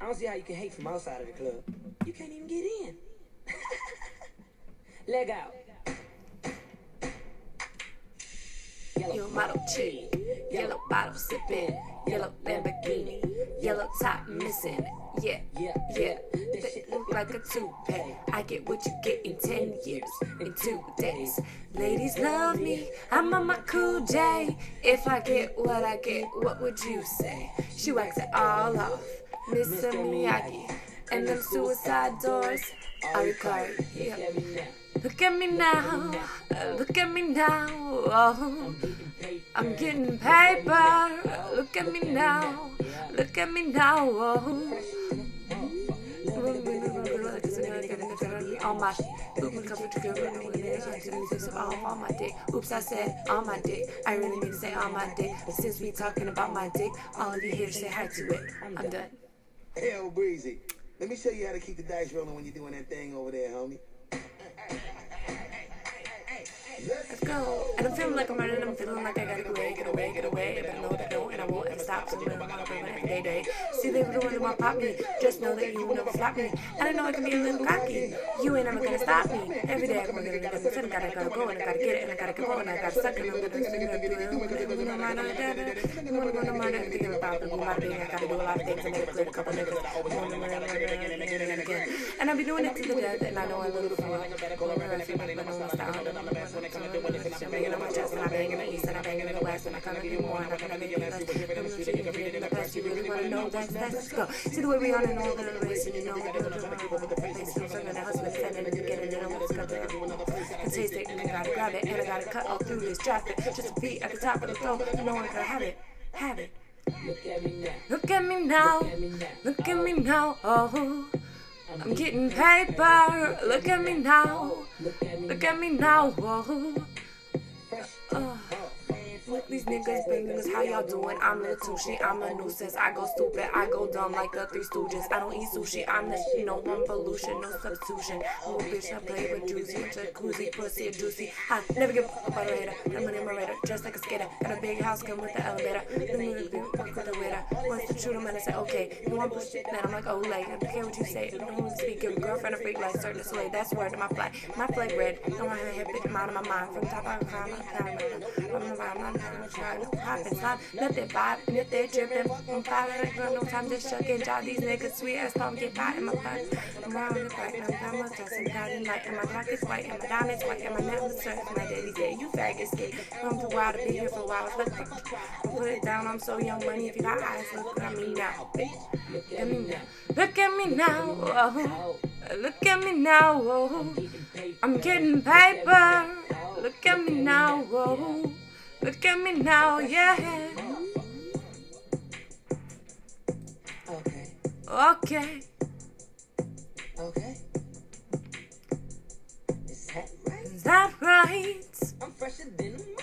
I don't see how you can hate from outside of the club. You can't even get in. Leg out. Yellow Model T, yellow bottle sipping, yellow Lamborghini, yellow top missing. Yeah, that shit look like a toupee. I get what you get in 10 years, in 2 days. Ladies love me, I'm on my cool day. If I get what I get, what would you say? She whacks it all off, Mr. Miyagi. And them suicide doors, Arikari, yeah. Look at me now, look at me now, oh. I'm getting paper, look at me now, look at me now, oh. On my on my dick. Oops, I said on my dick. I really mean to say on my dick. But since we talking about my dick, all of you here say hi to it. I'm done. Hell, Breezy. Let me show you how to keep the dice rolling when you're doing that thing over there, homie. Let's go. And I'm feeling like I'm running, I'm feeling like I gotta get away. But I know that I don't, and I won't ever stop. So I'm every day. See, they were the ones who want pop me. Just know that you will never flop me. And I know I can be a little cocky. You ain't never gonna stop me. Every day I'm gonna get it. I gotta go, and I gotta get it, and I gotta go, and I gotta suck it. I'm gonna do it. I'm gonna thinking about it. I gotta do a lot of things. I gotta clear a couple niggas. And I've been doing it to the death, and I know I look for it. I'm banging on my chest, and I bang in the east, and I bang in the west, and I come to you more, and I come to you less. In the past, you really want to know that's let's go. See the way we on and all the race, and you know we're doing it. I'm gonna hustle and send it and get it, and I'm gonna cut it. And taste it, and I gotta grab it, and I gotta cut all through this traffic. Just a beat at the top of the flow, and no one can have it. Look at me now. Look at me now. Look at me now. Oh. I'm getting paper. Look at me now. Look at me now. Whoa. Look, these niggas banging us. How y'all doing? I'm the Tushi. I'm a nuisance. I go stupid. I go dumb like the Three Stooges. I don't eat sushi. I'm the one pollution, no substitution. I'm a bitch. I play with juicy, jacuzzi, pussy, juicy. I never give a fuck about a hater. I'm an immigrator, just like a skater. Got a big house, come with the elevator. Fuck with the waiter. Once the truth, I'm gonna say, okay. You want push it? Then I'm like, oh, like, I don't care what you say. I don't want to speak. Your girlfriend a freak like certain sway. That's word to my flight. My flag red. Don't want to have it out of my mind. From top of my mind. I'm trying to pop and slide, let that vibe, and if they're dripping, I'm firing, no time to shuck and jaw. These niggas sweet as don't get by in my pants. I'm round the back, and I'm down my dress, and down the night, and my pockets white, and my diamonds white, and my necklace surf, my daily day. You faggot skate, come too wild to be here for a while. Look, put it down, I'm so young money. If you got eyes, look at me now, bitch. Look at me now. Look at me now, oh. Look at me now, oh. I'm getting paper. Look at me now, oh. Look at me now, yeah. Okay. Is that right? I'm fresher than a